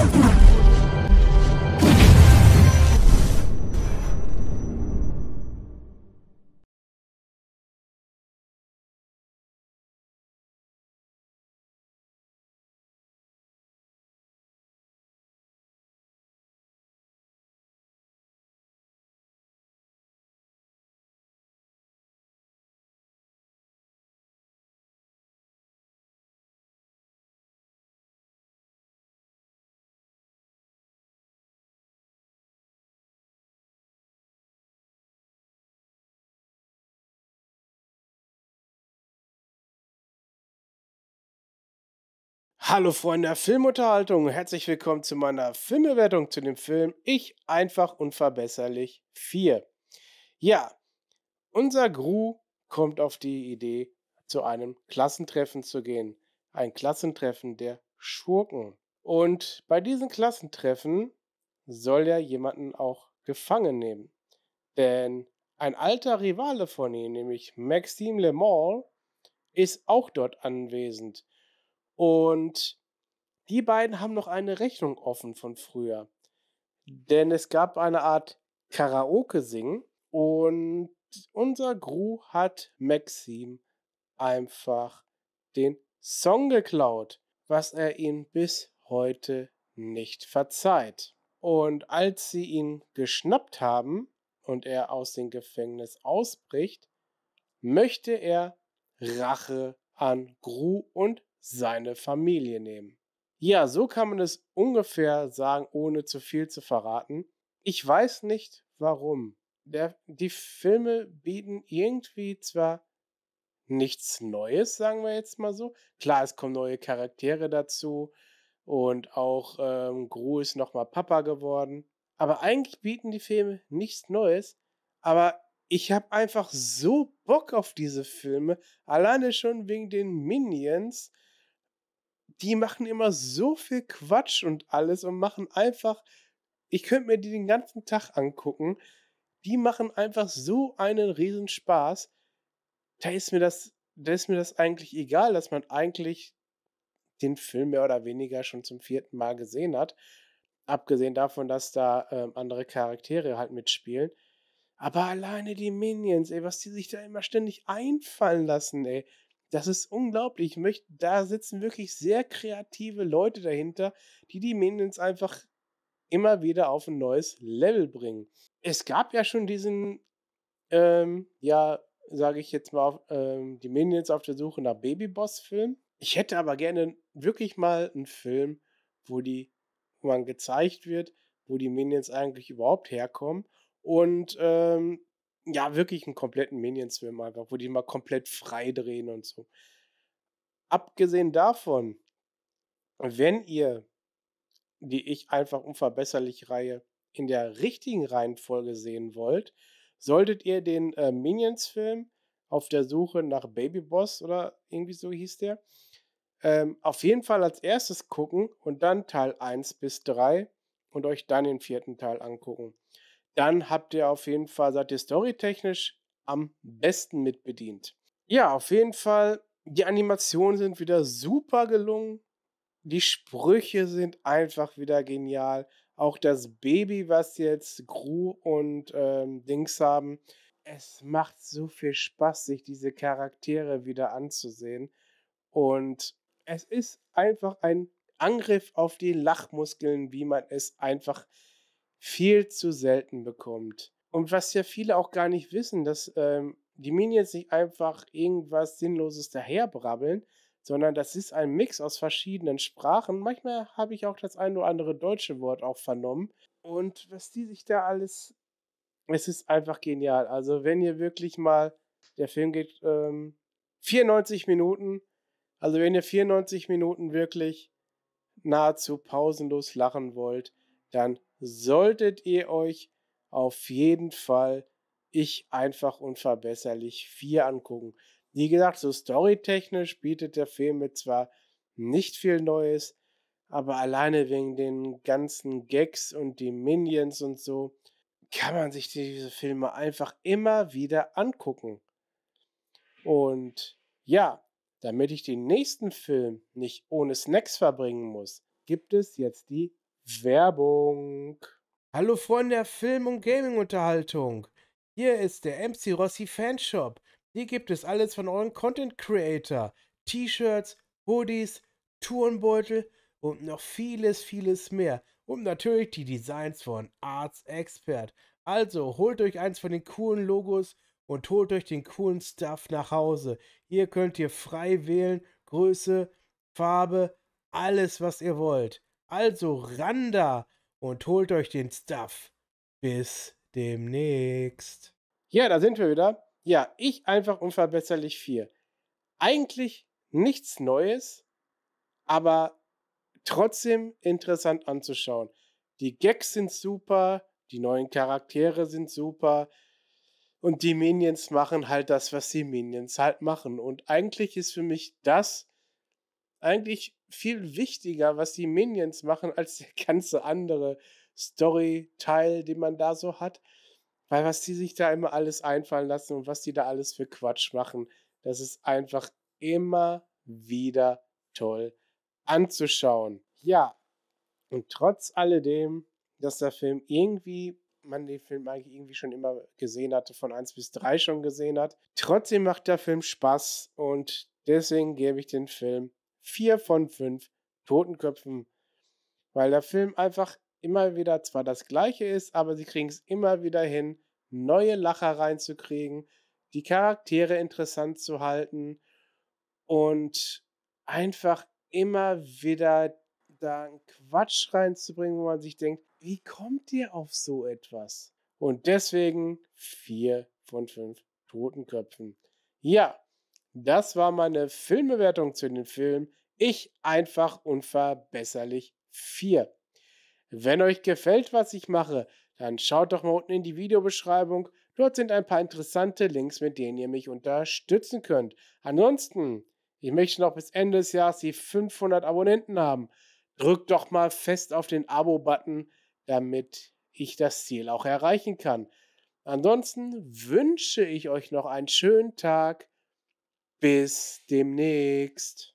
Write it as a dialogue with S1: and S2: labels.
S1: Hallo Freunde der Filmunterhaltung, herzlich willkommen zu meiner Filmbewertung zu dem Film Ich einfach unverbesserlich 4. Ja, unser Gru kommt auf die Idee, zu einem Klassentreffen zu gehen. Ein Klassentreffen der Schurken. Und bei diesen Klassentreffen soll er jemanden auch gefangen nehmen. Denn ein alter Rivale von ihm, nämlich Maxime Le Mans, ist auch dort anwesend. Und die beiden haben noch eine Rechnung offen von früher, denn es gab eine Art Karaoke-Singen und unser Gru hat Maxim einfach den Song geklaut, was er ihm bis heute nicht verzeiht. Und als sie ihn geschnappt haben und er aus dem Gefängnis ausbricht, möchte er Rache an Gru und seine Familie nehmen. Ja, so kann man es ungefähr sagen, ohne zu viel zu verraten. Ich weiß nicht warum. Die Filme bieten irgendwie zwar nichts Neues, sagen wir jetzt mal so. Klar, es kommen neue Charaktere dazu und auch Gru ist nochmal Papa geworden. Aber eigentlich bieten die Filme nichts Neues. Aber ich habe einfach so Bock auf diese Filme, alleine schon wegen den Minions. Die machen immer so viel Quatsch und alles und machen einfach, ich könnte mir die den ganzen Tag angucken. Die machen einfach so einen Riesenspaß. Da ist mir das eigentlich egal, dass man eigentlich den Film mehr oder weniger schon zum vierten Mal gesehen hat. Abgesehen davon, dass da, andere Charaktere halt mitspielen. Aber alleine die Minions, ey, was die sich da immer ständig einfallen lassen, ey. Das ist unglaublich. Da sitzen wirklich sehr kreative Leute dahinter, die die Minions einfach immer wieder auf ein neues Level bringen. Es gab ja schon diesen, ja, sage ich jetzt mal, die Minions auf der Suche nach Babyboss-Film. Ich hätte aber gerne wirklich mal einen Film, wo man gezeigt wird, wo die Minions eigentlich überhaupt herkommen und, ja, wirklich einen kompletten Minions-Film einfach, wo die mal komplett frei drehen und so. Abgesehen davon, wenn ihr die Ich einfach unverbesserlich Reihe in der richtigen Reihenfolge sehen wollt, solltet ihr den, Minions-Film „Auf der Suche nach Babyboss" oder irgendwie so hieß der, auf jeden Fall als erstes gucken und dann Teil 1 bis 3 und euch dann den vierten Teil angucken. Dann seid ihr storytechnisch am besten mit bedient. Ja, auf jeden Fall, die Animationen sind wieder super gelungen. Die Sprüche sind einfach wieder genial. Auch das Baby, was jetzt Gru und, Dings haben. Es macht so viel Spaß, sich diese Charaktere wieder anzusehen. Und es ist einfach ein Angriff auf die Lachmuskeln, wie man es einfach viel zu selten bekommt. Und was ja viele auch gar nicht wissen, dass, die Minions nicht einfach irgendwas Sinnloses daherbrabbeln, sondern das ist ein Mix aus verschiedenen Sprachen. Manchmal habe ich auch das ein oder andere deutsche Wort auch vernommen. Und was die sich da alles, es ist einfach genial. Also, wenn ihr wirklich mal, der Film geht, 94 Minuten. Also, wenn ihr 94 Minuten wirklich nahezu pausenlos lachen wollt, dann solltet ihr euch auf jeden Fall Ich einfach unverbesserlich 4 angucken. Wie gesagt, so storytechnisch bietet der Film mir zwar nicht viel Neues, aber alleine wegen den ganzen Gags und die Minions und so, kann man sich diese Filme einfach immer wieder angucken. Und ja, damit ich den nächsten Film nicht ohne Snacks verbringen muss, gibt es jetzt die Werbung.
S2: Hallo Freunde der Film- und Gaming-Unterhaltung. Hier ist der MC Rossi Fanshop. Hier gibt es alles von euren Content Creator. T-Shirts, Hoodies, Turnbeutel und noch vieles, vieles mehr. Und natürlich die Designs von Arts Expert. Also holt euch eins von den coolen Logos und holt euch den coolen Stuff nach Hause. Hier könnt ihr frei wählen, Größe, Farbe, alles was ihr wollt. Also ran da und holt euch den Stuff. Bis demnächst.
S1: Ja, da sind wir wieder. Ja, ich einfach unverbesserlich 4. Eigentlich nichts Neues, aber trotzdem interessant anzuschauen. Die Gags sind super, die neuen Charaktere sind super und die Minions machen halt das, was die Minions halt machen. Und eigentlich ist für mich das eigentlich viel wichtiger, was die Minions machen, als der ganze andere Story-Teil, den man da so hat. Weil was die sich da immer alles einfallen lassen und was die da alles für Quatsch machen, das ist einfach immer wieder toll anzuschauen. Ja, und trotz alledem, dass der Film irgendwie man den Film eigentlich irgendwie schon immer gesehen hatte, von 1 bis 3 schon gesehen hat. Trotzdem macht der Film Spaß und deswegen gebe ich den Film 4 von 5 Totenköpfen, weil der Film einfach immer wieder zwar das Gleiche ist, aber sie kriegen es immer wieder hin, neue Lacher reinzukriegen, die Charaktere interessant zu halten und einfach immer wieder da 'n Quatsch reinzubringen, wo man sich denkt: „Wie kommt ihr auf so etwas?“ Und deswegen 4 von 5 Totenköpfen. Ja, das war meine Filmbewertung zu dem Film Ich einfach unverbesserlich 4. Wenn euch gefällt, was ich mache, dann schaut doch mal unten in die Videobeschreibung. Dort sind ein paar interessante Links, mit denen ihr mich unterstützen könnt. Ansonsten, ich möchte noch bis Ende des Jahres die 500 Abonnenten haben. Drückt doch mal fest auf den Abo-Button, damit ich das Ziel auch erreichen kann. Ansonsten wünsche ich euch noch einen schönen Tag. Bis demnächst.